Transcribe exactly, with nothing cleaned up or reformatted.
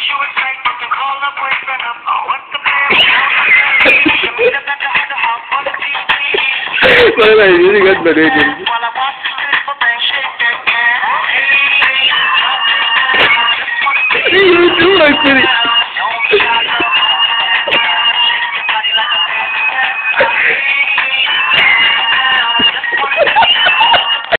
Wala, hindi ka ba din? You do like pretty.